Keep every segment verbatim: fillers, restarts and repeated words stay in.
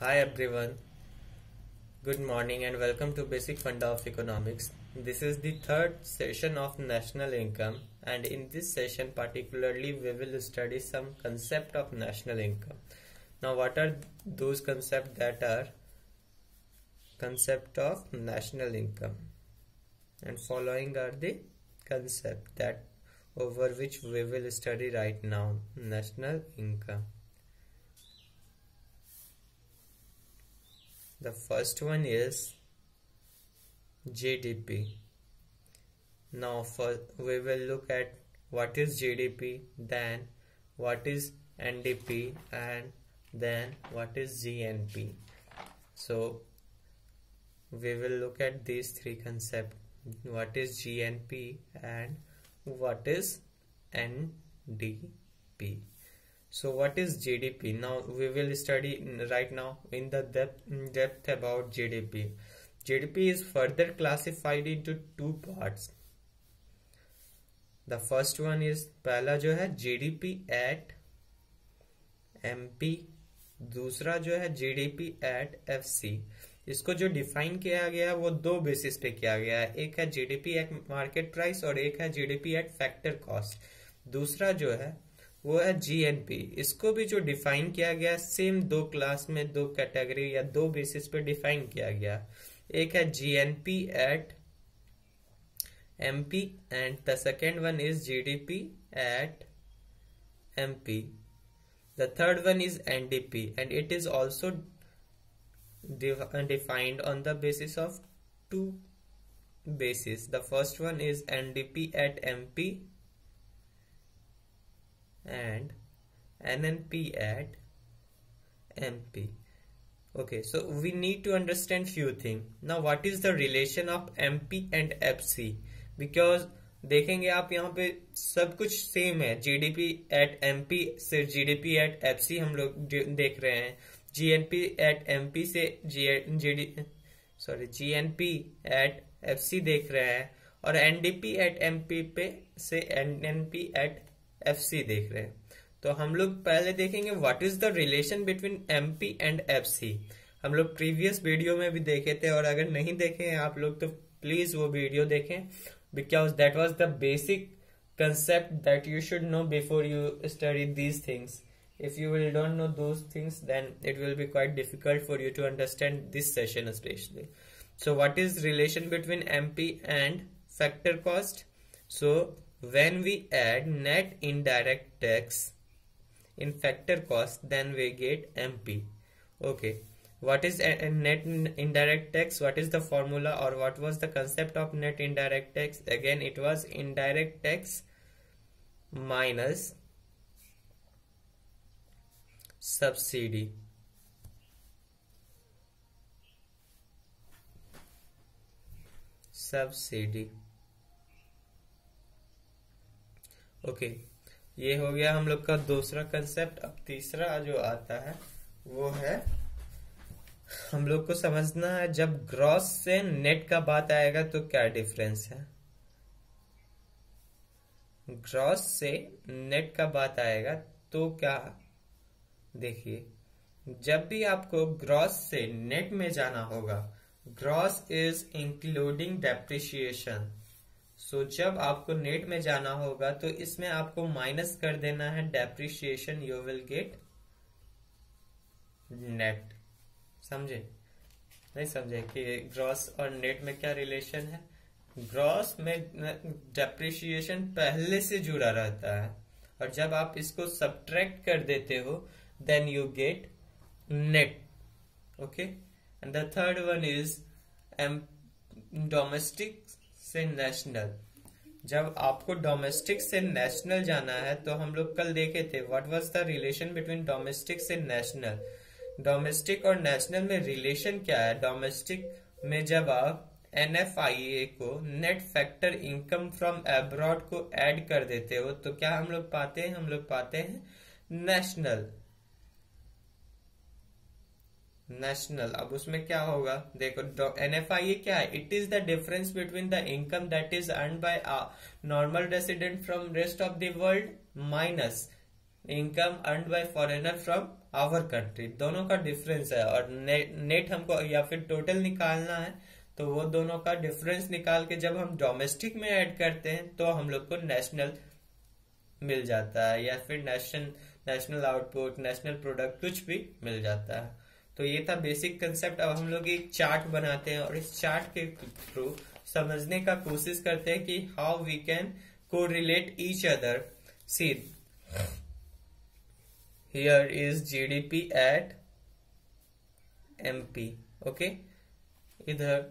Hi everyone, good morning and welcome to Basic Funda of Economics. This is the third session of national income, and in this session particularly we will study some concept of national income. Now what are those concepts that are concept of national income, and following are the concept that over which we will study right now, national income. The first one is G D P. Now for we will look at what is G D P, then what is N D P, and then what is G N P. So we will look at these three concepts, what is G N P and what is N D P. So what is G D P? Now we will study right now in the depth, depth about G D P. G D P is further classified into two parts. The first one is पहला जो है G D P at M P, दूसरा जो है G D P at F C. इसको जो define किया गया है वो दो बेसिस पे किया गया है, एक है G D P at market price और एक है G D P at factor cost. दूसरा जो है वो है G N P. इसको भी जो डिफाइन किया गया सेम दो क्लास में दो कैटेगरी या दो बेसिस पे डिफाइन किया गया. एक है G N P at M P and the second one is G D P at M P. The third one is N D P and it is also defined on the basis of two bases. The first one is N D P at M P and N N P at M P. Okay, so we need to understand few things. Now what is the relation of M P and F C? Because देखेंगे आप यहाँ पे सब कुछ same है. G D P at M P से G D P at F C हम लोग देख रहे हैं, G N P at M P से G D sorry G N P at F C देख रहे हैं, और N D P at M P पे से N N P at F C देख रहे हैं. तो हम लोग पहले देखेंगे what is the relation between M P and F C. हम लोग प्रीवियस वीडियो में भी देखे थे, और अगर नहीं देखे हैं आप लोग तो प्लीज वो वीडियो देखें, because that was the basic concept that you should know before you study these things. If you will don't know those things, then it will be quite difficult for you to understand this session especially. So what is relation between M P and factor cost? So when we add net indirect tax in factor cost, then we get M P. Okay, what is a net indirect tax? What is the formula, or what was the concept of net indirect tax? Again, it was indirect tax minus subsidy. Subsidy. Okay okay. ये हो गया हम लोग का दूसरा concept. अब तीसरा जो आता है वो है हम लोग को समझना है जब ग्रॉस से नेट का बात आएगा तो क्या डिफरेंस है. ग्रॉस से नेट का बात आएगा तो क्या, देखिए जब भी आपको ग्रॉस से नेट में जाना होगा, gross is including depreciation. So so, जब आपको नेट में जाना होगा तो इसमें आपको माइनस कर देना है depreciation, you will get net. समझे नहीं समझे कि ग्रॉस और नेट में क्या रिलेशन है? ग्रॉस में डेप्रिसिएशन पहले से जुड़ा रहता है, और जब आप इसको सब्ट्रैक्ट कर देते हो then you get net. Okay, and the third one is M domestic से नेशनल. जब आपको डोमेस्टिक से नेशनल जाना है तो हम लोग कल देखे थे what was the relation between domestic से नेशनल. डोमेस्टिक और नेशनल में रिलेशन क्या है? डोमेस्टिक में जब आप N F I A को net factor income from abroad को ऐड कर देते हो तो क्या हम लोग पाते हैं? हम लोग पाते हैं नेशनल. नेशनल. अब उसमें क्या होगा देखो, N F I A क्या है? It is the difference between the income that is earn by normal resident from rest of the world minus income earned by foreigner from our country, दोनों का difference है। और ने, net हमको या फिर टोटल निकालना है, तो वो दोनों का डिफरेंस निकाल के जब हम डोमेस्टिक में ऐड करते हैं तो हम लोग को नेशनल मिल जाता है, या फिर nation national output, national product, कुछ भी मिल जाता है। तो ये था बेसिक कंसेप्ट। अब हम लोग एक चार्ट बनाते हैं और इस चार्ट के थ्रू समझने का कोशिश करते हैं कि how we can correlate each other. See here is GDP at MP, okay, इधर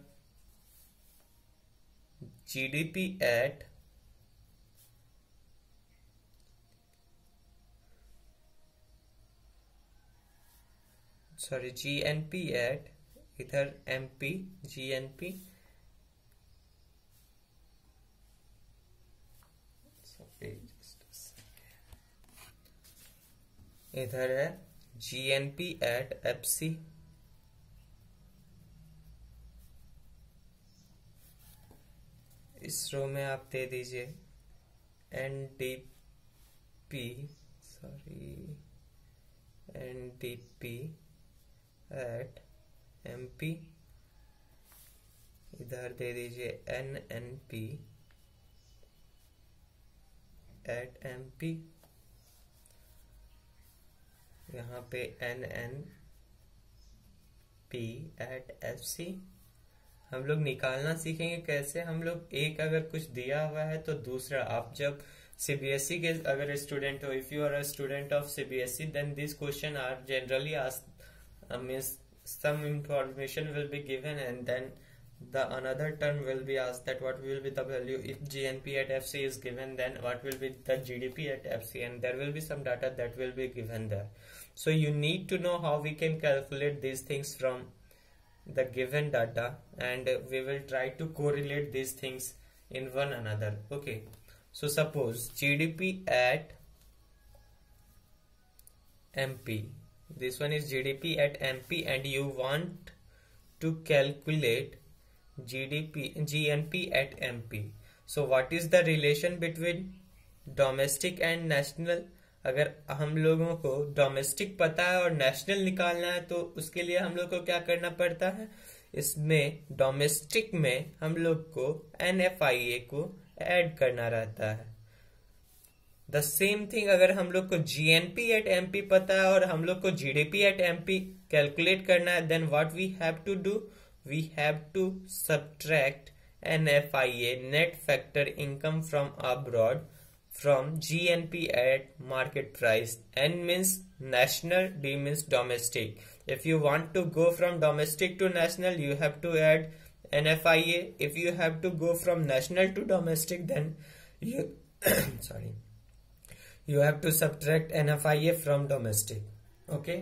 GDP at sorry GNP at, इधर एमपी जीएनपी, इधर है जीएनपी एट एफसी, इस रो में आप दे दीजिए NDP, sorry NDP at MP, इधर दे दीजिए एनएनपी एट एमपी, यहाँ पे एनएनपी एट एफसी। हम लोग निकालना सीखेंगे कैसे। हम लोग एक अगर कुछ दिया हुआ है तो दूसरा, आप जब सीबीएसई के अगर स्टूडेंट हो, if you are a student of CBSE, then this question are generally asked, Uh, means some information will be given and then the another term will be asked, that what will be the value if G N P at F C is given, then what will be the G D P at F C, and there will be some data that will be given there. So you need to know how we can calculate these things from the given data, and we will try to correlate these things in one another. Okay, so suppose G D P at M P, this one is G D P at M P, and you want to calculate G D P G N P at M P. So what is the relation between domestic and national? अगर हम लोगों को domestic पता है और national निकालना है तो उसके लिए हम लोग को क्या करना पड़ता है, इसमें डोमेस्टिक में हम लोग को एन एफ आई ए को ऐड करना रहता है। द सेम थिंग अगर हम लोग को जीएनपी एट एमपी पता है और हम लोग को जीडीपी एट एमपी कैलकुलेट करना है, then what we have to do, we have to subtract NFIA, net factor income from abroad, from G N P at market price. N means national, D means domestic. If you want to go from domestic to national, you have to add N F I A. If you have to go from national to domestic, then you sorry, you have to subtract N F I A from domestic. Okay.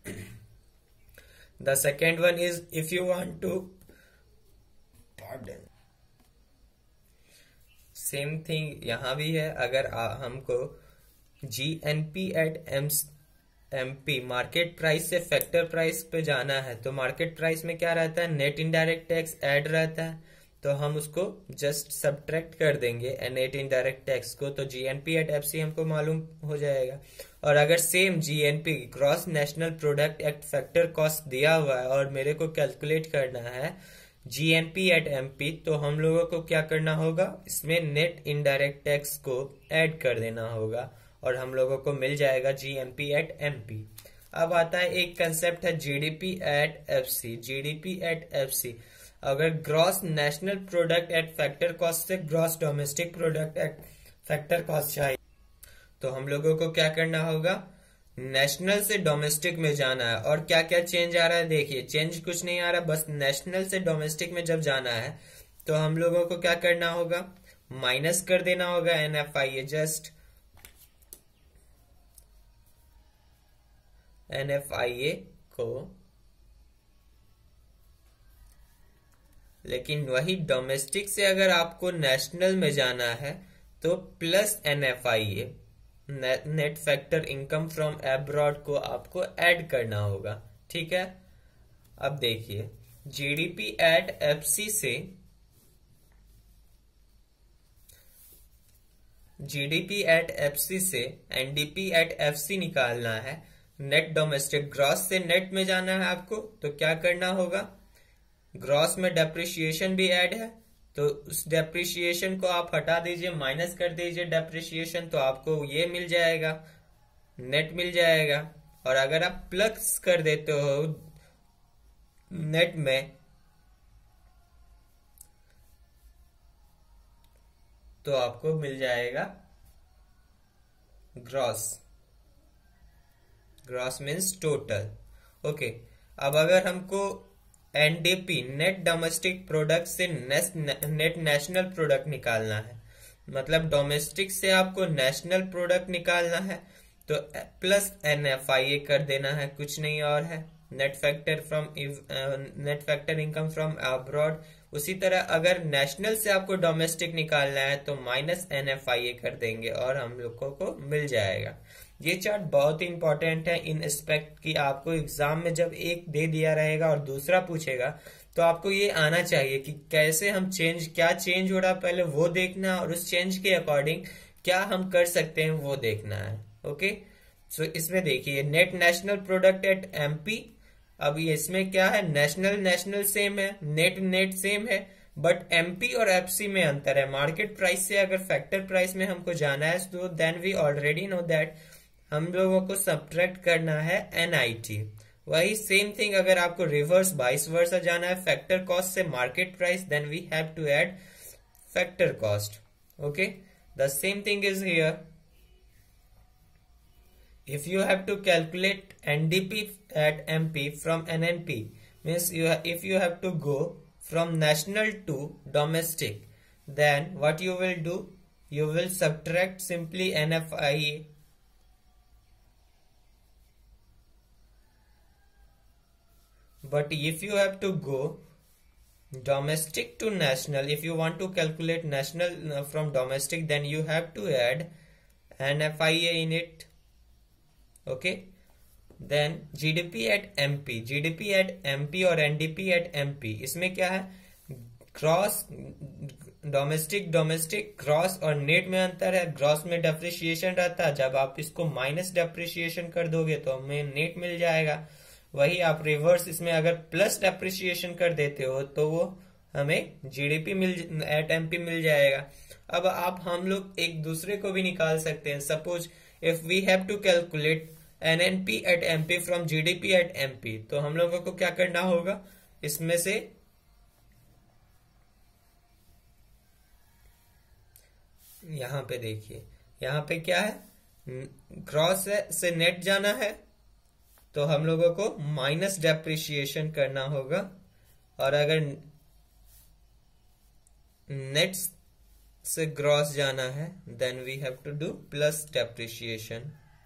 The second one is if you want to pardon. Same thing यहाँ भी है। अगर आ, हमको G N P at M M P market price से factor price पे जाना है, तो मार्केट प्राइस में क्या रहता है, नेट इनडायरेक्ट टैक्स ऐड रहता है, तो हम उसको जस्ट सब्ट्रैक्ट कर देंगे नेट इनडायरेक्ट टैक्स को, तो G N P at F C हमको मालूम हो जाएगा। और अगर same G N P gross national product at factor cost दिया हुआ है और मेरे को कैलकुलेट करना है G N P at M P, तो हम लोगों को क्या करना होगा, इसमें नेट इनडायरेक्ट टैक्स को ऐड कर देना होगा और हम लोगों को मिल जाएगा G N P at M P. अब आता है एक कंसेप्ट है G D P at F C. G D P at F C अगर gross national product at factor cost से gross domestic product at factor cost चाहिए, तो हम लोगों को क्या करना होगा, नेशनल से डोमेस्टिक में जाना है। और क्या क्या चेंज आ रहा है, देखिए चेंज कुछ नहीं आ रहा, बस नेशनल से डोमेस्टिक में जब जाना है तो हम लोगों को क्या करना होगा, माइनस कर देना होगा N F I A, just N F I A को, लेकिन वही डोमेस्टिक से अगर आपको नेशनल में जाना है तो plus N F I A, net factor income from abroad को आपको ऐड करना होगा। ठीक है। अब देखिए जीडीपी एट एफसी से जीडीपी एट एफसी से एनडीपी एट एफसी निकालना है। नेट डोमेस्टिक, ग्रॉस से नेट में जाना है आपको, तो क्या करना होगा, ग्रॉस में डेप्रिसिएशन भी ऐड है, तो उस डेप्रिसिएशन को आप हटा दीजिए, माइनस कर दीजिए डेप्रिसिएशन, तो आपको ये मिल जाएगा, नेट मिल जाएगा। और अगर आप प्लस कर देते हो नेट में, तो आपको मिल जाएगा gross. Gross means total. Okay, अब अगर हमको एनडीपी नेट डोमेस्टिक प्रोडक्ट से नेट नेशनल प्रोडक्ट निकालना है, मतलब डोमेस्टिक से आपको नेशनल प्रोडक्ट निकालना है, तो plus N F I A कर देना है, कुछ नहीं और है, net factor from net factor income from abroad. उसी तरह अगर नेशनल से आपको डोमेस्टिक निकालना है तो minus N F I A कर देंगे और हम लोगों को मिल जाएगा। ये चार्ट बहुत ही इंपॉर्टेंट है इन एस्पेक्ट की, आपको एग्जाम में जब एक दे दिया रहेगा और दूसरा पूछेगा तो आपको ये आना चाहिए कि कैसे हम चेंज, क्या चेंज हो रहा है पहले वो देखना है और उस चेंज के अकॉर्डिंग क्या हम कर सकते हैं वो देखना है। ओके, सो इसमें देखिए net national product at MP, अब ये इसमें क्या है, नेशनल नेशनल सेम है, नेट नेट सेम है, बट एमपी और एफसी में अंतर है। मार्केट प्राइस से अगर फैक्टर प्राइस में हमको जाना है तो then we already know that हम लोगों को सब्ट्रैक्ट करना है एनआईटी। वही सेम थिंग अगर आपको रिवर्स वाइस वर्सा जाना है फैक्टर कॉस्ट से market price, then we have to add factor cost. Okay, the same thing is here. If you have to calculate N D P at M P from N N P, means you if you have to go from national to domestic, then what you will do, you will subtract simply N F I A. But if you have to go domestic to national, if you want to calculate national uh, from domestic, then you have to add N F I A in it. Okay, then GDP at MP, GDP at MP और NDP at MP, इसमें क्या है, gross domestic domestic gross और net में अंतर है। Gross में depreciation रहता है, जब आप इसको माइनस डेप्रिसिएशन कर दोगे तो हमें नेट मिल जाएगा। वही आप रिवर्स इसमें अगर प्लस डेप्रिसिएशन कर देते हो तो वो हमें जीडीपी मिल एट एमपी मिल जाएगा। अब आप हम लोग एक दूसरे को भी निकाल सकते हैं। Suppose if we have to calculate N N P at M P from G D P at M P, तो हम लोगों को क्या करना होगा, इसमें से यहां पे देखिए, यहां पे क्या है, ग्रॉस से नेट जाना है तो हम लोगों को माइनस डेप्रिसिएशन करना होगा, और अगर नेट से ग्रॉस जाना है then we have to do plus depreciation.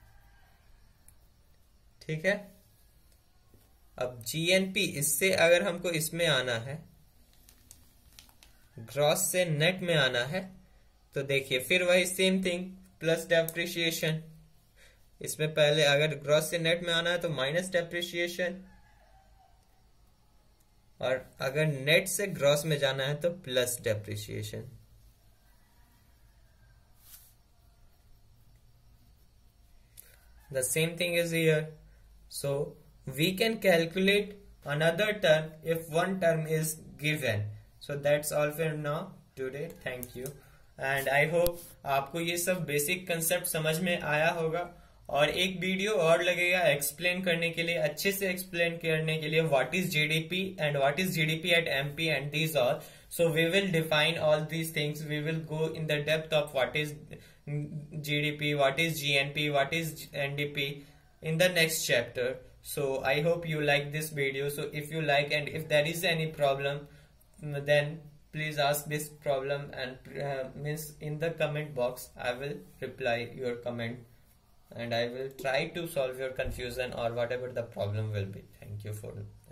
ठीक है, अब जीएनपी, इससे अगर हमको इसमें आना है, ग्रॉस से नेट में आना है, तो देखिए फिर वही सेम थिंग, प्लस डेप्रिसिएशन। इसमें पहले अगर ग्रॉस से नेट में आना है तो माइनस डेप्रिसिएशन, और अगर नेट से ग्रॉस में जाना है तो plus depreciation. The same thing is here. So we can calculate another term if one term is given. So that's all for now today. Thank you. And I hope आपको ये सब basic concept समझ में आया होगा, और एक video और लगेगा एक्सप्लेन करने के लिए, अच्छे से एक्सप्लेन करने के लिए, what is GDP and what is GDP at MP and these all. So we will define all these things. We will go in the depth of what is G D P, what is G N P, what is N D P in the next chapter. So I hope you like this video. So if you like, and if there is any problem, then please ask this problem, and uh, means in the comment box I will reply your comment, and I will try to solve your confusion or whatever the problem will be. Thank you for